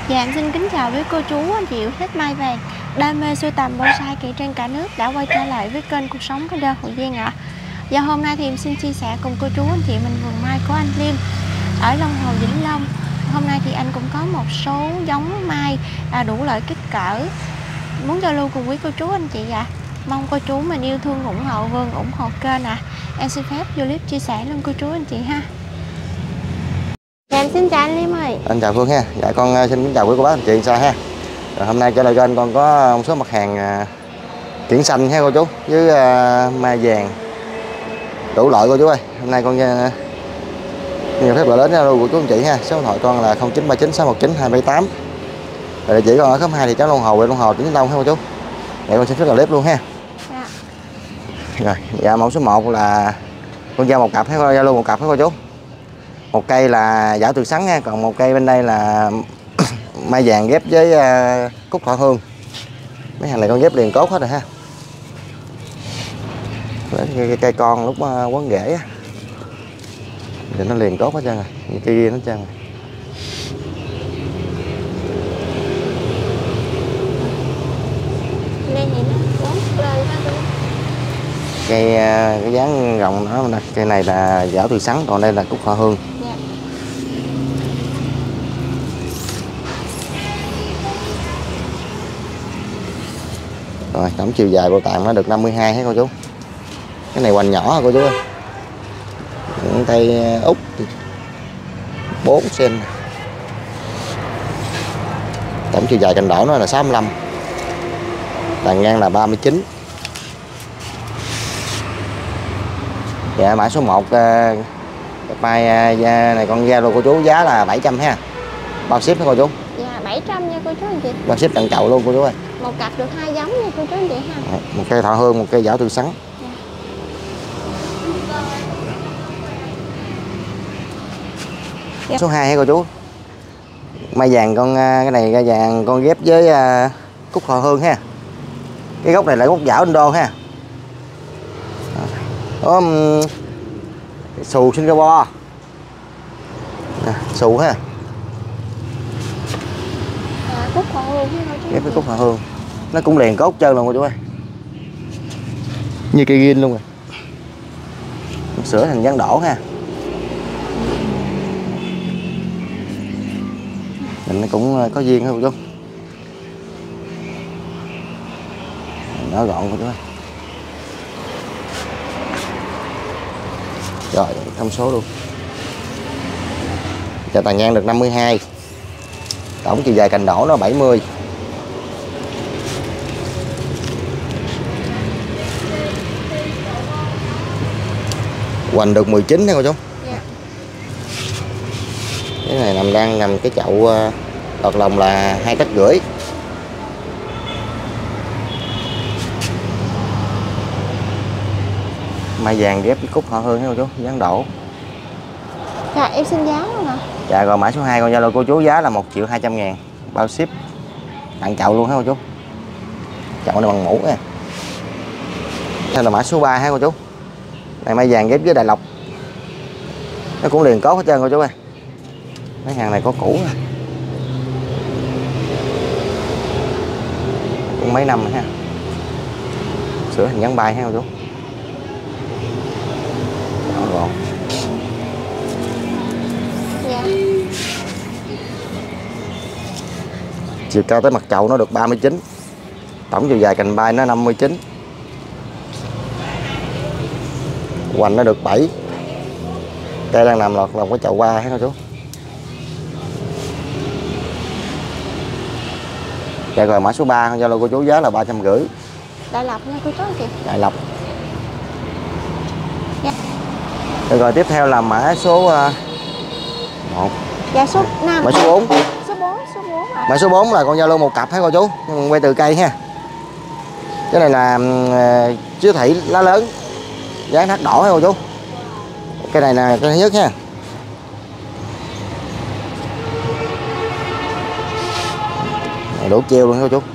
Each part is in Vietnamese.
Dạ em xin kính chào với cô chú, anh chị yêu thích mai vàng, đam mê sưu tầm bonsai kỳ trên cả nước đã quay trở lại với kênh Cuộc Sống Cái Đơn Hậu Giang ạ. Và hôm nay thì em xin chia sẻ cùng cô chú anh chị mình vườn mai của anh Liêm ở Long Hồ, Vĩnh Long. Hôm nay thì anh cũng có một số giống mai đủ loại kích cỡ muốn giao lưu cùng quý cô chú anh chị ạ. Mong cô chú mình yêu thương ủng hộ vườn, ủng hộ kênh ạ. Em xin phép vô clip chia sẻ luôn cô chú anh chị ha. Dạ em xin chào anh Liêm ơi. Anh chào Phương ha. Dạ con xin kính chào quý cô bác anh chị sao ha. Rồi, hôm nay trở lại kênh con có một số mặt hàng kiển xanh ha cô chú, với mai vàng đủ loại cô chú ơi. Hôm nay con nhiều phép gọi đến luôn của chú anh chị ha. Số điện thoại con là 0939 619 278. Rồi địa chỉ con ở khóm 2 thị trấn Long Hồ, huyện Long Hồ, tỉnh Vĩnh Long ha cô chú. Để con xin phép clip luôn ha. Dạ. Rồi, dạ mẫu số 1 là con giao một cặp ha, giao luôn một cặp ha cô chú. Một cây là giảo từ sắn ha, còn một cây bên đây là mai vàng ghép với cúc thọ hương. Mấy hàng này con ghép liền tốt hết rồi ha. Cây con lúc quấn rễ thì nó liền tốt hết trơn rồi, như cây kia nó trơn rồi. Đây thì nó quấn lên đó. Cây cái dáng rộng nó, cây này là giảo từ sắn, còn đây là cúc thọ hương. Dạ. Rồi tổng chiều dài bộ tạng nó được 52 hết cô chú. Cái này hoành nhỏ hả cô chú ơi. Cây út 4 cm. Tổng chiều dài cành đỏ nó là 65. Tàn ngang là 39. Dạ mã số 1 mai này con ra luôn cô chú, giá là 700 ha. Bao ship hả cô chú? Dạ 700 nha cô chú anh chị. Bao ship tận chậu luôn cô chú ơi. Một cặp được 2 giống nha cô chú anh chị ha. Một cây thọ hương, một cây giảo từ sắn. Dạ. Số 2 hả cô chú? Mai vàng con cái này mai vàng con ghép với cúc thọ hương ha. Cái gốc này là gốc giảo Indo ha. Có xù Singapore. Xù ha. Cúc thọ hương ha cô chú. Ghép với cúc thọ hương. Nó cũng liền cốt trơn luôn cô chú ơi. Như cây gin luôn rồi. Sửa thành dáng đổ ha. Mình nó cũng có duyên không cô chú. Nó gọn cô chú ơi. Rồi thông số luôn. Và tàn ngang được 52. Tổng chiều dài cành đổ nó 70. Hoành được 19 nha cô chú. Dạ. Cái này đang nằm cái chậu đọt lòng là 2,5 tấc. Mai vàng ghép với cúc thọ hương nha cô chú, dáng đổ. Dạ em xin giá luôn ạ. Dạ rồi mã số 2 con Zalo cô chú, giá là 1.200.000 bao ship tặng chậu luôn ha cô chú. Chậu này bằng mũ nha. Đây là mã số 3 ha cô chú. Này mai vàng ghép với Đại Lộc. Nó cũng liền cốt hết trơn cô chú ơi. Mấy hàng này có cũ nè. Cũng mấy năm rồi ha. Sửa hình dáng bay ha cô chú. Gọn. Dạ. Chiều cao tới mặt chậu nó được 39. Tổng chiều dài cành bay nó 59. Hoành nó được 7. Cây đang nằm lọt lòng cái chậu qua hết cô chú. Dạ rồi mã số 3 con Zalo cô chú, giá là 350. Đại Lộc nha cô chú anh chị. Đại Lộc. Dạ. Rồi tiếp theo là mã số 1. Dạ số 5. Mã số 4. Số 4 ạ. Mã số 4 là con Zalo một cặp hả cô chú. Mình quay từ cây ha. Cái này là chứa thủy lá lớn, dáng thắt đỏ hả cô chú. Cái này là cái thứ nhất ha. Đổ treo luôn hả cô chú.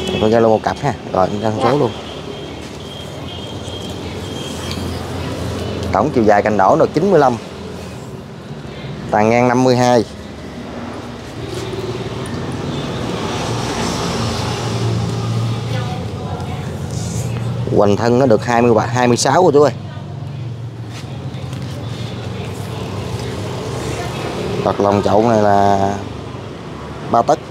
Con Zalo một cặp ha. Rồi em ra số luôn. Tổng chiều dài cành đổ được 95, tàn ngang 52, hoành thân nó được 26 rồi chú ơi. Đặt lòng chậu này là 3 tấc.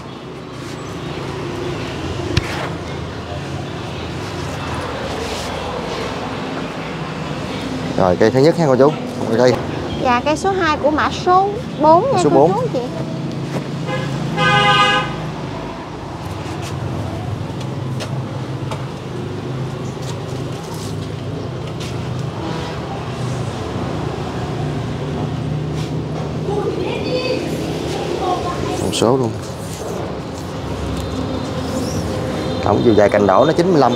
Rồi cây thứ nhất ha cô chú. Cây. Dạ cây số 2 của mã số 4 nha Số cô 4. chú chị. Một số luôn. Tổng chiều dài cành đổ nó 95,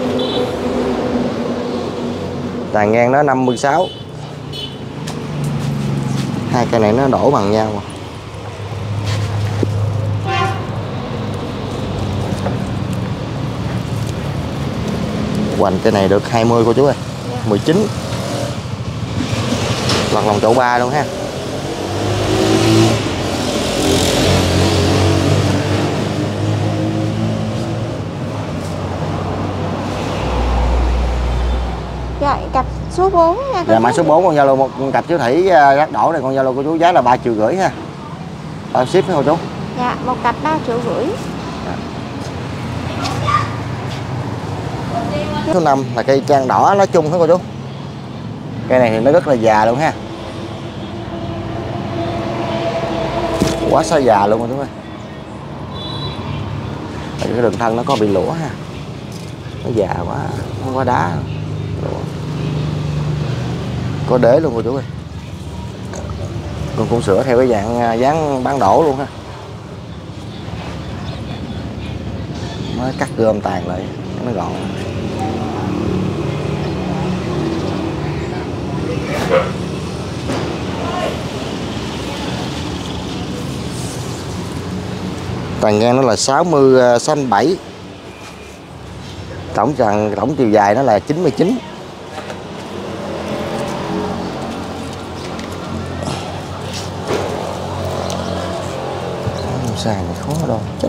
tàn ngang nó 56. Hai cây này nó đổ bằng nhau mà. Hoành cây này được 20 cô chú ơi. 19. Lọt lòng chậu 3 luôn ha. Rồi cặp số 4 nha cô Dạ chú. mã số 4 con Zalo một cặp chiếu thủy rác đổ này con Zalo cô chú giá là 3,5 triệu ha. Bao ship hả cô chú? Dạ một cặp 3,5 triệu. Số 5 là cây trang đỏ lá chung hả cô chú? Cây này thì nó rất là già luôn ha. Quá xa già luôn cô chú ơi. Cái đường thân nó có bị lũa ha. Nó già quá, nó quá đá. Có đế luôn cô chú ơi. Con cũng sửa theo cái dạng dáng bán đổ luôn ha. Mới cắt gom tàn lại nó gọn. Tàn ngang nó là 67. Tổng chiều dài nó là 99. Xài này khó đâu, chết.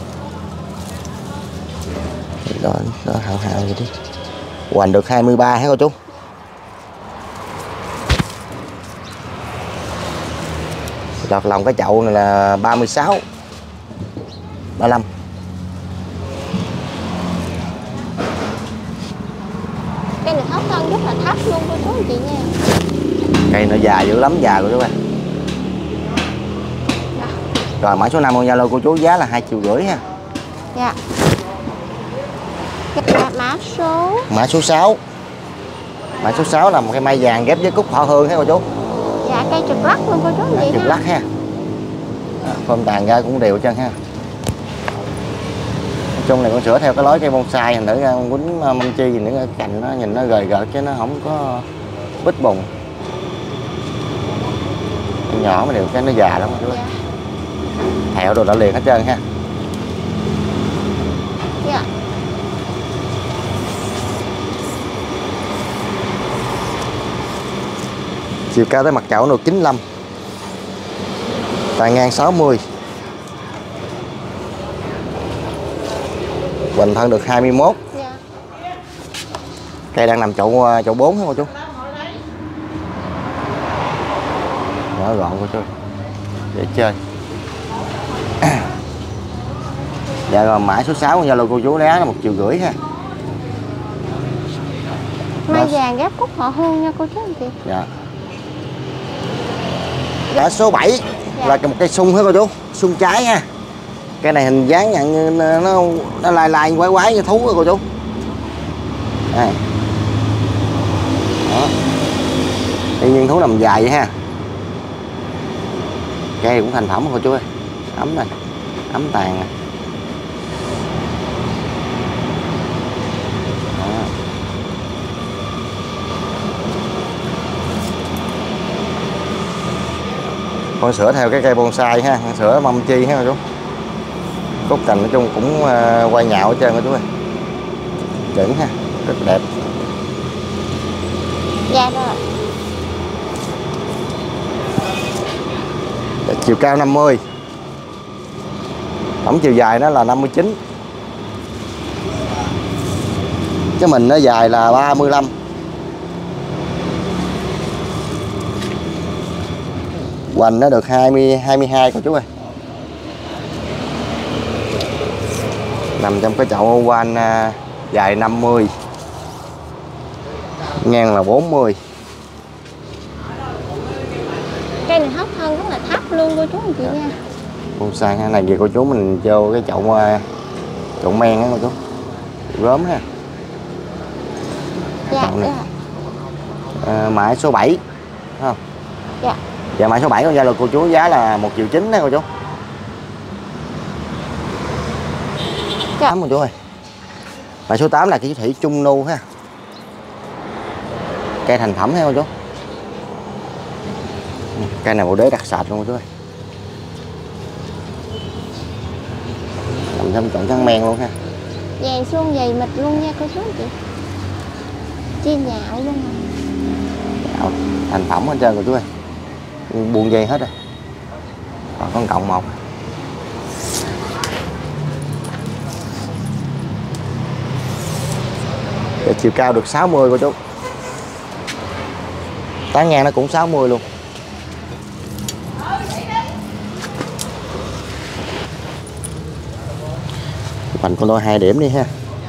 Đó hào vậy đi. Hoành được 23 hả cô chú? Lọt lòng cái chậu này là 36, 35. Cây này thấp thân rất là thấp luôn cô chú chị nha. Cây nó già dữ lắm, già của chú ơi. Rồi mã số 5 con Zalo cô chú giá là 2,5 triệu ha. Dạ. Dạ mã số 6. Mã số 6 là một cây mai vàng ghép với cúc thọ hương ha cô chú. Dạ cây trực lắc luôn cô chú chị. Trực lắc ha. Phơm tàn ra cũng đều chân ha. Nói chung này con sửa theo cái lối cây bonsai, hình thử con quýnh mâm chi gì nữa, cành nó nhìn nó gời gợt chứ nó không có bít bùng. Nhỏ mà đều cái nó già lắm cô chú. Dạ. Thẹo đồ đã liền hết trơn ha. Dạ. Chiều cao tới mặt chậu được 95, tàn ngang 60, hoành thân được 21. Dạ. Cây đang nằm chậu 4 hả cô chú? Nhỏ gọn cô chú, dễ chơi. Dạ rồi mã số 6 Zalo cô chú giá là 1,5 triệu ha. Mai vàng ghép cúc họ hương nha cô chú anh chị. Dạ. Mã số 7 là một cây sung hả cô chú? Sung trái ha. Cây này hình dáng nhận như nó lai lai quái quái như thú hả cô chú? Đây. Đó. Tự nhiên thú nằm dài vậy ha. Cây cũng thành phẩm cô chú ơi. Ấm này, ấm tàn này. Con sửa theo cái cây bonsai ha, con sửa mâm chi ha cô chú. Cốt cành nói chung cũng quay nhạo hết trơn đó chú ơi. Chuẩn ha, rất đẹp. Dạ rồi. Chiều cao 50. Tổng chiều dài nó là 59. Cái mình nó dài là 35. Hoành nó được 22 cô chú ơi. Nằm trong cái chậu hoa anh dài 50, ngang là 40. Cây này hốc thân rất là thấp luôn cô chú anh chị nha. Bonsai ha, này gì cô chú mình vô cái chậu men á cô chú. Gớm ha. Dạ, dạ. Mã số 7 không? Dạ. Dạ mã số 7 con Zalo cô chú giá là 1.9 triệu đó cô chú. Dạ. Cô chú ơi. Mã số 8 là cái thủy chung nu ha. Cây thành phẩm ha cô chú. Cây này bộ đế đặc sạch luôn cô chú ơi. Nằm trong chọn trắng men luôn ha. Vàng xuông dày mịt luôn nha cô chú anh chị. Chi nhạo luôn rồi. Nhạo, thành phẩm hết trơn cô chú ơi. Buông dây hết rồi. Còn con cộng một. Để chiều cao được 60 cô chú. Tán ngang nó cũng 60 luôn. Hoành con đôi 2 điểm đi ha.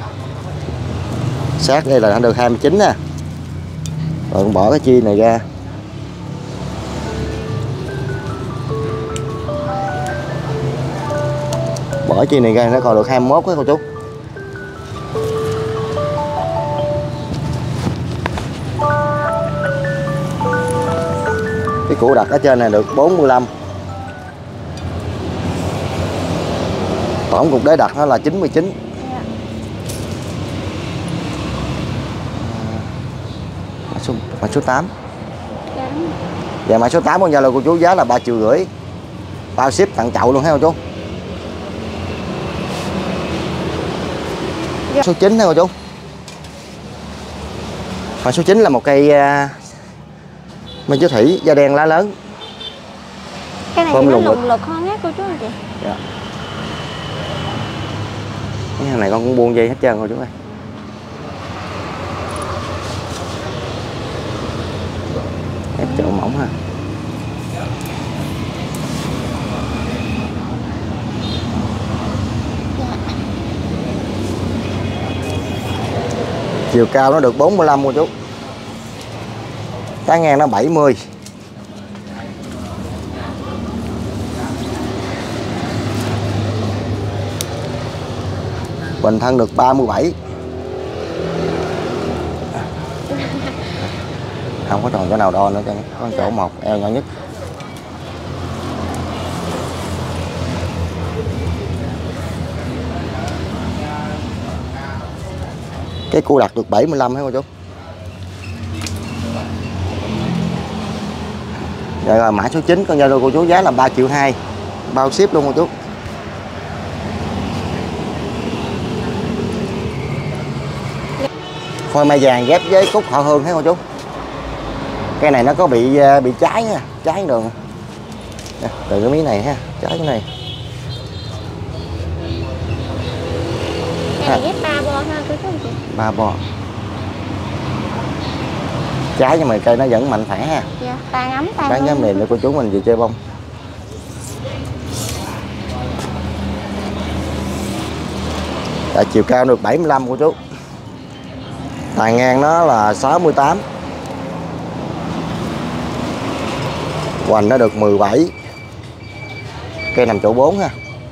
Sát đây là đã được 29 nè. Rồi con bỏ cái chi này ra. Bỏ chi này ra nó còn được 21 đó cô chú. Cái củ đặt ở trên này được 45. Tổng cục đế đặt nó là 99. Mã số 8. Dạ mã số 8 con Zalo cô chú giá là 3,5 triệu. Bao ship tặng chậu luôn ha cô chú. Dạ. Số 9 ha cô chú. Mã số 9 là một cây minh chúa thủy da đen lá lớn. Cái này nó lùng lực hơn á cô chú anh chị. Dạ. Cái hàng này con cũng buông dây hết trơn cô chú ơi. Ép chậu mỏng ha. Dạ. Chiều cao nó được 45 cô chú. Tán ngang nó 70. Bình thân được 37. Không có còn chỗ nào đo nữa cho có chỗ một eo nhỏ nhất. Cái cua đặt được 75 hả cô chú. Rồi mã số 9 con Zalo cô chú giá là 3,2 triệu, bao ship luôn cô chú. Phôi mai vàng ghép với cúc họ hương thấy cô chú. Cái này nó có bị cháy nha, cháy đường. Từ cái mí này ha, cháy cái này. Cái này ghép 3 bo ha cô chú anh chị. 3 bo. Trái nhưng mà cây nó vẫn mạnh khỏe ha. Dạ, tàn ấm tàn. Bán giá mềm để cô chú mình về chơi bông. Tại chiều cao được 75 cô chú. Tàn ngang nó là 68. Hoành nó được 17. Cây nằm chỗ 4 ha.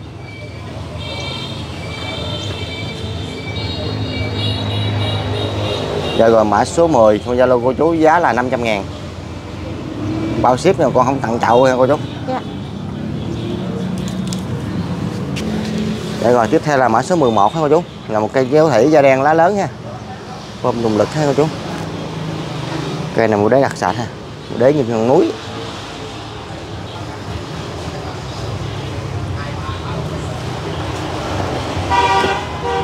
Rồi mã số 10 con Zalo cô chú giá là 500.000. Bao ship này con không tặng chậu nha cô chú. Dạ. Rồi tiếp theo là mã số 11 ha cô chú. Là một cây kéo thủy da đen lá lớn ha. Bông đùng lực ha cô chú. Cây này một đế đặc sạch ha. Một đế như con núi.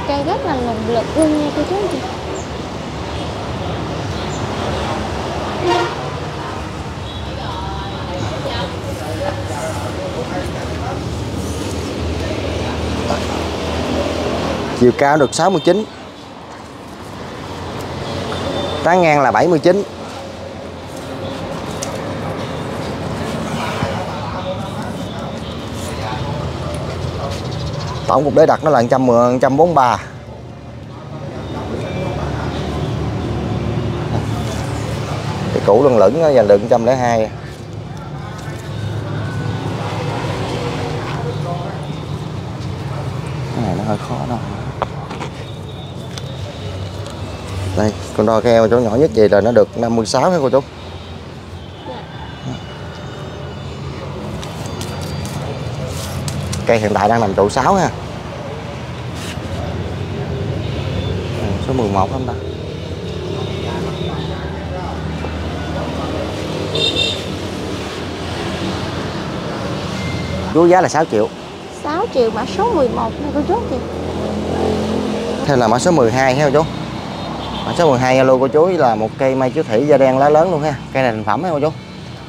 Cây rất là lùng lực luôn nha cô chú anh chị. Chiều cao được 69, tán ngang là 79. Tổng cục đế đặt nó là 110, 143. Cái cũ lưng lửng nó dành được 102. Cái này nó hơi khó đâu. Đây, con đo cái eo chỗ nhỏ nhất vậy rồi nó được 56 hả cô chú? Cây hiện tại đang nằm trụ 6 ha. Số 11 không ta? Chú giá là 6 triệu. 6 triệu mã số 11 nha cô chú anh chị. Thế là mã số 12 ha cô chú. Mã số 12 alo cô chú là một cây mai chiếu thủy da đen lá lớn luôn ha. Cây này thành phẩm ha cô chú.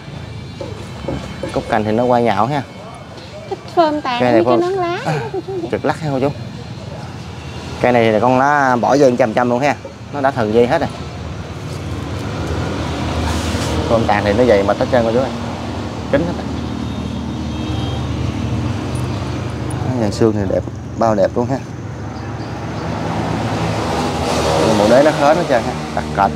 Cúc cành thì nó qua nhạo ha. Cái phơm tàn với cái nón lá Trực lắc ha cô chú. Cây này là con lá bỏ dây 100% luôn ha. Nó đã thần dây hết rồi. Phơm tàn thì nó dày mà tất chân cô chú ơi. Kính hết rồi. Dàn xương thì đẹp, bao đẹp luôn ha. Bộ đế nó hến hết trơn ha, đặt cạnh.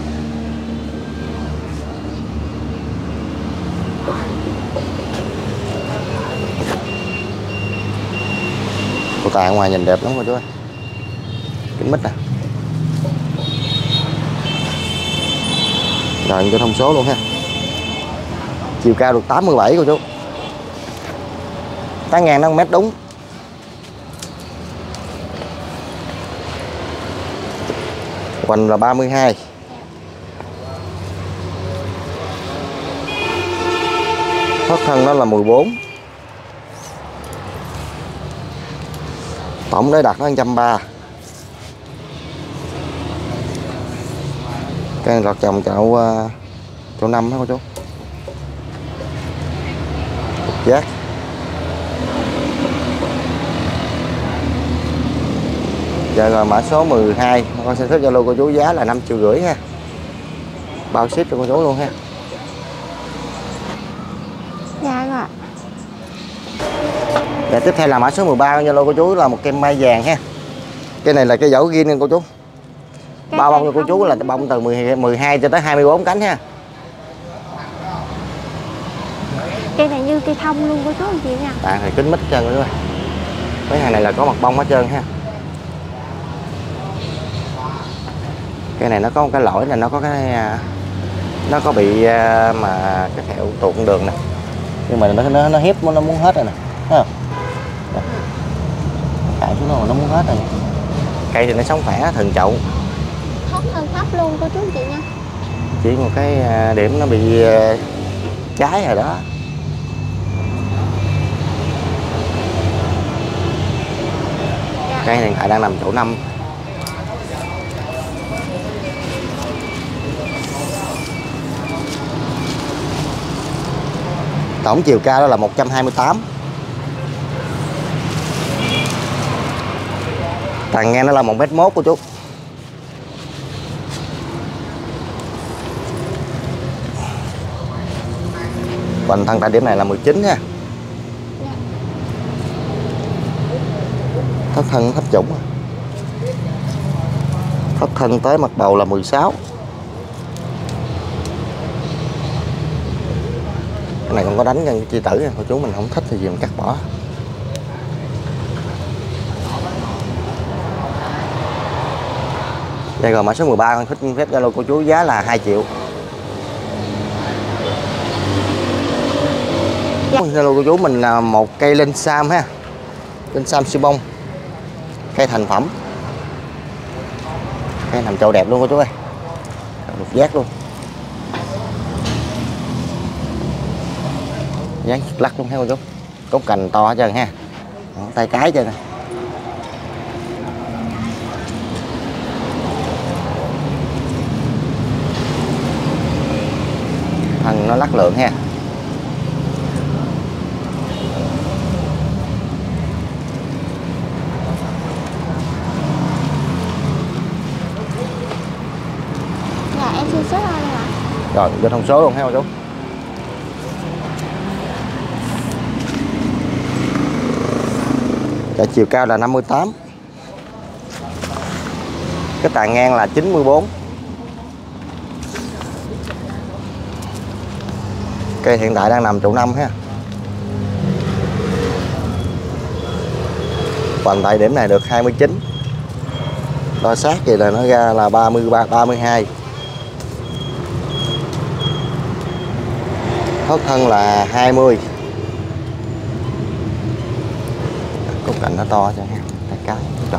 Cô tài ngoài nhìn đẹp lắm cô chú ơi. Kính mít nè. Rồi cho thông số luôn ha. Chiều cao được 87 cô chú. Tán ngang nó 1 mét đúng. Hoành là 32. Thoát thân nó là 14. Tổng đế đặt nó 130. Cây lọt trồng chậu 5 đó cô chú. Giác. Giờ rồi mã số 12 con xin phép Zalo cô chú giá là 5,5 triệu ha. Bao ship cho cô chú luôn ha. Dạ rồi. Dạ, tiếp theo là mã số 13 con Zalo cô chú là một cây mai vàng ha. Cái này là cái dẫu ghi nha cô chú. Bao bông cho cô chú là bông từ 12 cho tới 24 cánh ha. Cây này như cây thông luôn cô chú anh chị nha. Bạn thì kính mít hết trơn rồi. Cái hàng này là có mặt bông hết trơn ha. Cái này nó có một cái lỗi là nó có cái nó có bị mà cái thẹo tuột đường nè, nhưng mà nó hiếp nó muốn hết rồi nè, thấy không? Cãi xuống nó muốn hết rồi. Cây thì nó sống khỏe, thần chậu. Thoát thân thấp luôn cô chú anh chị nha. Chỉ một cái điểm nó bị cháy rồi đó. Cây hiện tại đang nằm chỗ 5. Tổng chiều cao đó là 128. Tàn ngang nó là 1,1 m cô chú. Hoành thân tại điểm này là 19 nha. Thất thân thấp trũng. Thất thân tới mặt bầu là 16. Cái này không có đánh nhân chi tử nha cô chú, mình không thích thì gì mình cắt bỏ. Đây rồi mã số 13 con thích phép Zalo cô chú giá là 2 triệu. Zalo cô chú mình là một cây linh sam ha. Linh sam siêu bông. Cây thành phẩm. Cây nằm chậu đẹp luôn cô chú ơi. Lục giác luôn. Dán lắc luôn ha cô chú. Cốt cành to hết trơn ha. Tay cái trơn nè. nó lắc lượng ha. Dạ em xin số thôi ạ. Rồi vô thông số luôn ha cô chú. Và chiều cao là 58. Cái tàn ngang là 94. Cây hiện tại đang nằm trụ 5 ha. Hoành tại điểm này được 29. Đo sát vậy là nó ra là 33, 32. Thốt thân là 20. Cốt cạnh nó to cho ha, cái rõ.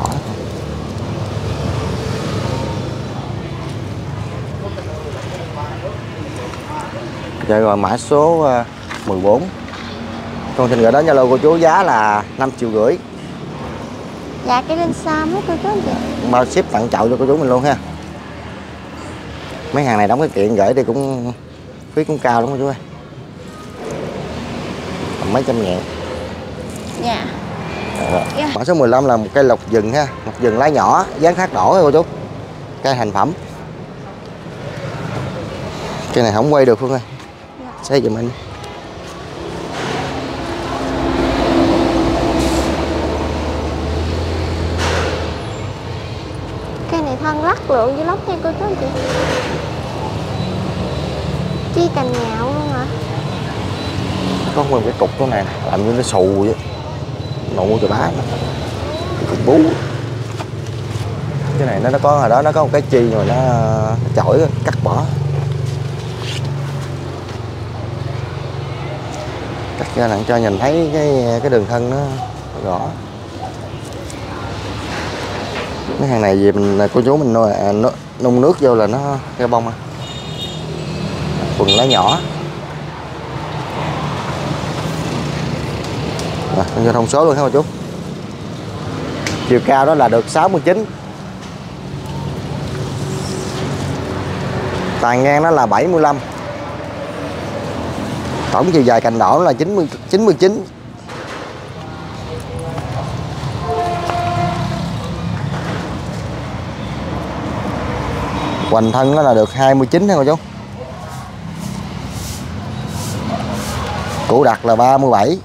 Dạ rồi mã số 14. Con xin gửi đến Zalo cô chú giá là 5,5 triệu. Dạ cái lên xăm đó cô chú anh chị. Bao ship tặng chậu cho cô chú mình luôn ha. Mấy hàng này đóng cái kiện gửi đi cũng phí cũng cao lắm cô chú ơi. Tầm mấy trăm ngàn. Dạ. Yeah. Mã số 15 là một cây lộc vừng ha, lộc vừng lá nhỏ, dáng thác đỏ cô chú. Cây thành phẩm. Cây này không quay được Phương ơi. Xây giùm anh. Cây này thân lắc lượng với lóc nha cô chú anh chị. Chi cành nhạo luôn hả? Có nguyên cái cục cái này làm như nó xù vậy. Nụ cho bá nó. Cục bú. Cái này nó có hồi đó nó có một cái chi rồi nó chổi cắt bỏ. Cắt ra là cho nhìn thấy cái đường thân nó rõ. Mấy hàng này gì mình cô chú mình nung nước vô là nó ra bông à. Quần lá nhỏ. Rồi, con vô thông số luôn hả cô chú. Chiều cao đó là được 69. Tàn ngang nó là 75. Tổng chiều dài cành đỏ là 99. Hoành thân nó là được 29 ha cô chú. Củ đặc là 37.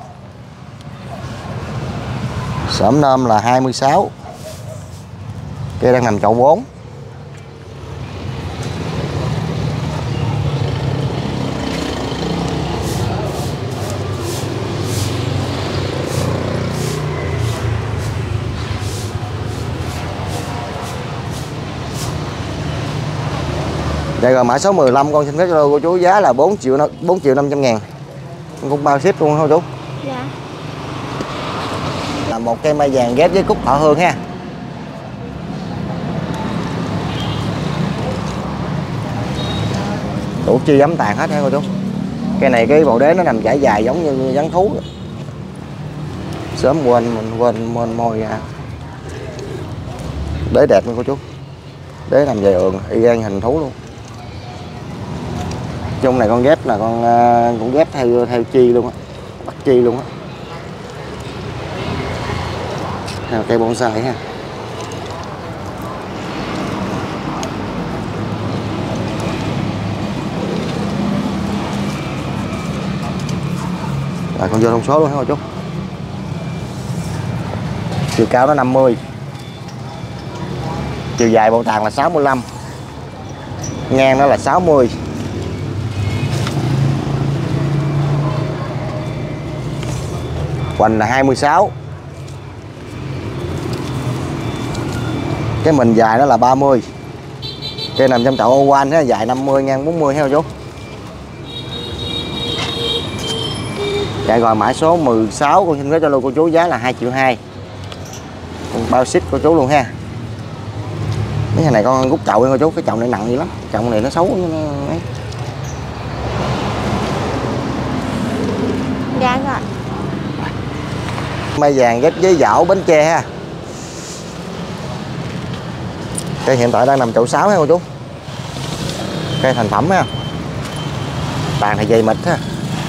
Xổm nôm là 26. Cây đang nằm chậu 4. Dạ rồi mã số 15 con xin phép cho cô chú giá là 4 triệu 500 ngàn. Con cũng bao ship luôn hả cô chú? Dạ. Là một cây mai vàng ghép với cúc thọ hương ha. Đủ chi giấm tàn hết ha cô chú. Cây này cái bộ đế nó nằm trải dài giống như rắn thú. Sớm quên môi ra. Đế đẹp nha cô chú. Đế nằm dài ườn y gan hình thú luôn. Trong này con ghép là con cũng ghép theo chi luôn á, bắt chi luôn á. Theo cây bonsai ha. Rồi con vô thông số luôn hả cô chú. Chiều cao nó 50. Chiều dài bộ tàn là 65. Ngang nó là 60. Hoành là 26. Cái mình dài nó là 30. Cây nằm trong chậu oval ha, dài 50 ngang 40 ha cô chú. Dạ rồi mã số 16 con xin phép cho cô chú giá là 2,2 triệu. Con bao ship cô chú luôn ha. Mấy cái này con rút chậu nha cô chú, cái chậu này nặng dữ lắm, chậu này nó xấu nó ấy. Dạ rồi. Mai vàng ghép với dảo Bến Tre ha. Cây hiện tại đang nằm chậu 6 ha cô chú. Cây thành phẩm ha. Tàn thì dày mịt ha.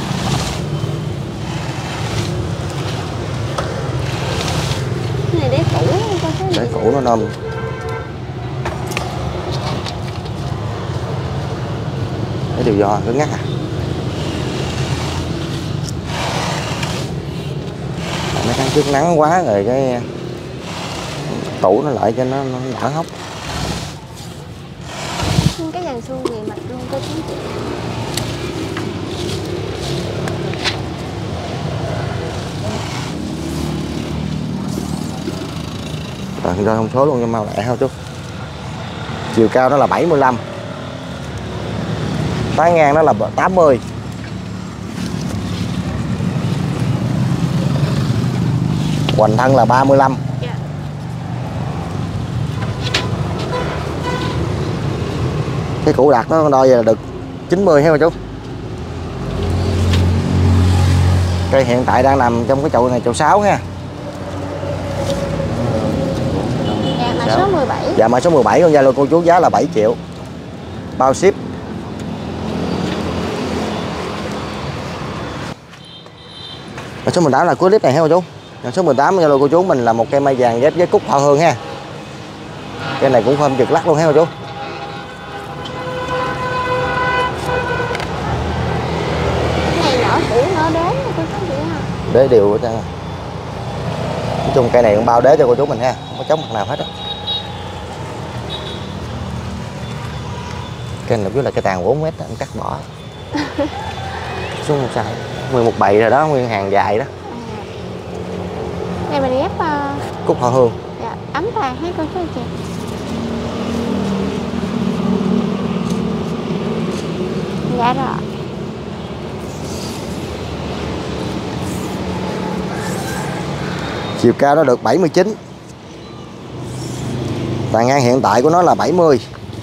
Cái này để cũ không có Để cũ nó nôm. Cái điều do cứng ngắc à. Mấy tháng trước nắng quá rồi cái tủ nó lại cho nó đỡ hốc. cái dàn xương gì mặt luôn cô chú chị. Rồi thông số luôn cho mau lẹ thôi chú. Chiều cao nó là 75, tán ngang nó là 80, hoành thân là 35. Dạ. Cái củ đặt nó đo về là được 90 ha cô chú. Cây hiện tại đang nằm trong cái chậu này, chậu 6 ha. Dạ, mã số 17. Dạ, mã số 17 con Zalo cô chú, giá là 7 triệu bao ship. Mã số 18 là cuối clip này ha cô chú. Mã số 18 Zalo cô chú mình là một cây mai vàng ghép với cúc hoa hương ha. Cây này cũng phơm trượt lắc luôn ha cô chú. Cái này nhỏ cũ nhỏ đế cô chú chị ha. Đế đều hết trơn. Nói chung cây này cũng bao đế cho cô chú mình ha, không có chống mặt nào hết á. Cây này biết là cây tàn 4 mét anh cắt bỏ xuống một sai nguyên một bầy rồi đó, nguyên hàng dài đó. Này mình ghép Cúc hoa hương. dạ, ấm vàng hết cô chú chị. Dạ rồi. Chiều cao nó được 79, tàn ngang hiện tại của nó là 70.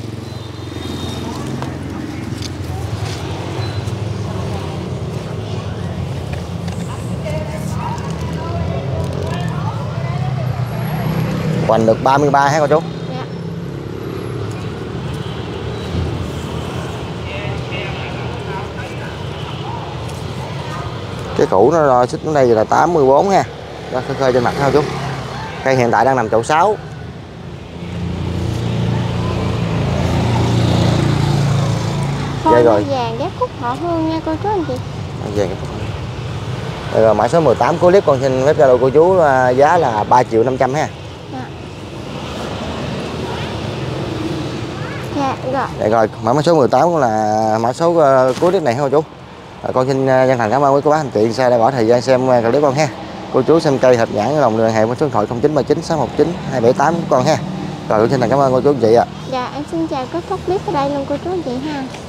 Hoành được 33 ha cô chú. Dạ. Cái củ nó đo xích đến đây là 84 ha. Đó, khơi trên mặt ha chú. Cây hiện tại đang nằm chậu 6. Phôi rồi. vàng ghép cúc họ hương nha cô chú anh chị. Vàng cái phút. Rồi mã số 18 của clip con xin phép Zalo cô chú giá là 3.500.000 ha. Dạ. Dạ rồi. Dạ rồi, mã số 18 cũng là mã số cuối clip này ha cô chú. Con xin chân thành cảm ơn quý cô bác anh chị đã bỏ thời gian xem clip con ha. Cô chú xem cây hợp nhãn lòng liên hệ với số điện thoại 0939 619 278 của con ha. Rồi con xin thành cảm ơn cô chú anh chị ạ. Dạ em xin chào kết thúc clip ở đây luôn cô chú anh chị ha.